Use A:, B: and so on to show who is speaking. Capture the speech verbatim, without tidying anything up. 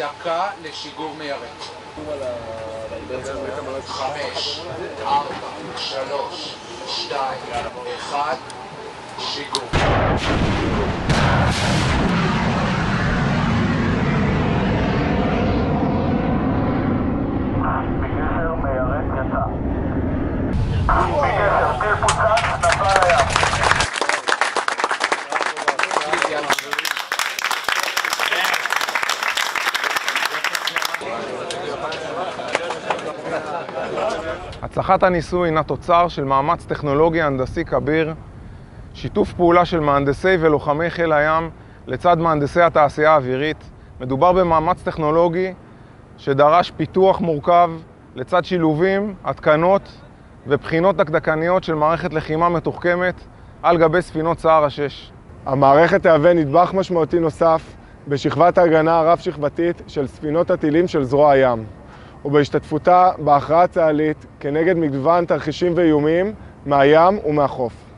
A: דקה לשיגור מיירט. חמש, ארבע, שלוש, שתיים, אחד, שיגור.
B: בגשר מיירט יצא. בגשר טיל פוצץ, נפל לים.
C: הצלחת הניסוי הינה תוצר של מאמץ טכנולוגי הנדסי כביר, שיתוף פעולה של מהנדסי ולוחמי חיל הים לצד מהנדסי התעשייה האווירית. מדובר במאמץ טכנולוגי שדרש פיתוח מורכב לצד שילובים, התקנות ובחינות דקדקניות של מערכת לחימה מתוחכמת על גבי ספינות סער השש.
D: המערכת תהווה נדבך משמעותי נוסף בשכבת ההגנה הרב-שכבתית של ספינות הטילים של זרוע הים, ובהשתתפותה בהכרעה צה"לית כנגד מגוון תרחישים ואיומים מהים ומהחוף.